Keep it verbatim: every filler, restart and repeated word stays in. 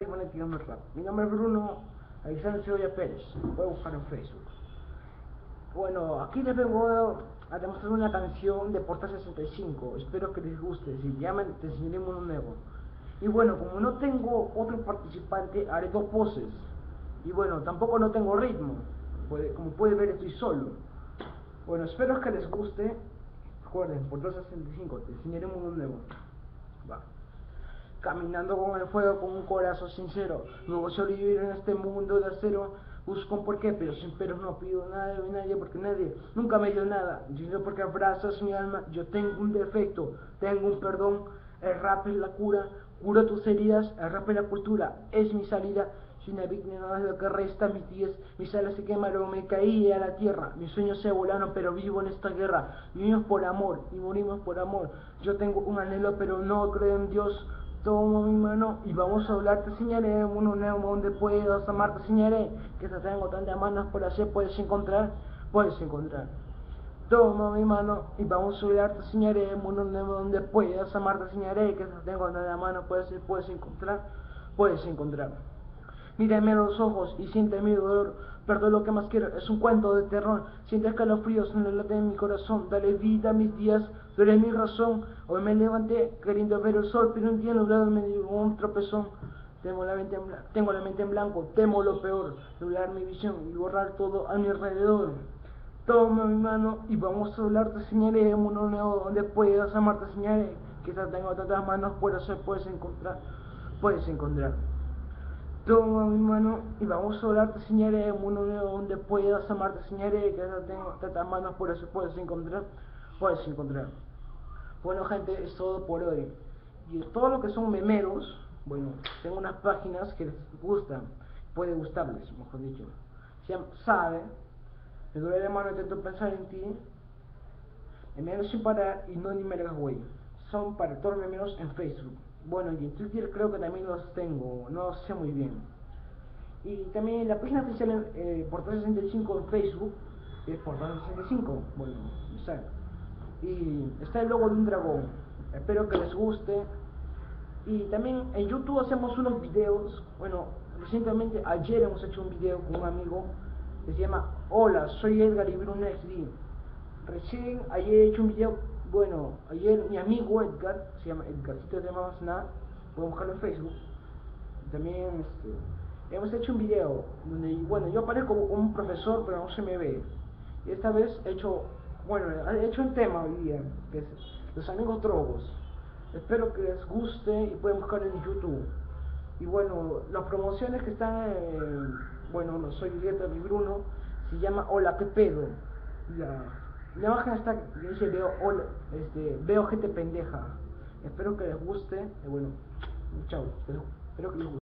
Monetizando rap. Mi nombre es Bruno Alexander Cebolla Pérez. Voy a buscar en Facebook. Bueno, aquí les vengo a demostrar una canción de Portal sesenta y cinco. Espero que les guste. Si llaman, te enseñaré uno nuevo. Y bueno, como no tengo otro participante, haré dos poses. Y bueno, tampoco no tengo ritmo. Como pueden ver, estoy solo. Bueno, espero que les guste. Recuerden, Portal sesenta y cinco, te enseñaré uno nuevo. Va. Caminando con el fuego, con un corazón sincero, luego sobrevivir en este mundo de acero. Busco un porqué, pero sin pero no pido nada de nadie, porque nadie nunca me dio nada. Yo porque abrazas mi alma, yo tengo un defecto, tengo un perdón. El rap es la cura, cura tus heridas, el rap es la cultura, es mi salida. Soy una víctima, no es lo que resta, mis días, mis alas se quemaron, me caí a la tierra, mis sueños se volaron, pero vivo en esta guerra. Vivimos por amor y morimos por amor. Yo tengo un anhelo, pero no creo en Dios. Toma mi mano y vamos a hablar, te enseñaré uno nuevo donde puedas amar, te enseñaré que te tengo tantas manos por hacer, puedes encontrar, puedes encontrar. Toma mi mano y vamos a hablar, te enseñaré un mundo nuevo donde puedas amar, te enseñaré que te tengo tantas manos, puedes, puedes encontrar, puedes encontrar. Mírame a los ojos y siente mi dolor. Perdón, lo que más quiero es un cuento de terror. Siente escalofríos en el late de mi corazón. Dale vida a mis días, tú eres mi razón. Hoy me levanté queriendo ver el sol, pero un día nublado me dio un tropezón. Tengo la, mente en blanco, tengo la mente en blanco, temo lo peor, nublar mi visión y borrar todo a mi alrededor. Toma mi mano y vamos a hablar, te enseñaré un mundo nuevo donde puedas amar, te enseñaré. Quizás tengo tantas manos, por eso puedes encontrar, puedes encontrar. Toma mi mano y vamos a hablar, te enseñaré un mundo nuevo donde puedas amar, te enseñaré que no tengo tantas manos, por eso puedes encontrar, puedes encontrar. Bueno gente, es todo por hoy. Y todo lo que son memeros, bueno, tengo unas páginas que les gustan, puede gustarles, mejor dicho. Se llama Sabe, me duele la mano, intento pensar en ti, memeros sin parar y no ni me hagas güey. Son para todos los memeros en Facebook. Bueno, y en Twitter creo que también los tengo, no sé muy bien. Y también la página oficial eh, Portal sesenta y cinco en Facebook es Portal sesenta y cinco, bueno, exacto. Y está el logo de un dragón, espero que les guste. Y también en YouTube hacemos unos videos, bueno, recientemente ayer hemos hecho un video con un amigo que se llama Hola, soy Edgar y Bruno X D. Recién ayer he hecho un video, bueno, ayer mi amigo Edgar, se llama Edgarcito de más nada, pueden buscarlo en Facebook. También este, hemos hecho un video donde, bueno, yo aparezco como un profesor, pero no se me ve. Y esta vez he hecho, bueno, he hecho un tema hoy día, que es los amigos drogos. Espero que les guste y pueden buscarlo en YouTube. Y bueno, las promociones que están, en, bueno, no soy Edgar y Bruno, se llama Hola, ¿qué pedo? La, la imagen está que dice veo, hola, este, veo gente pendeja. Espero que les guste. Y bueno, chao. Espero que les guste.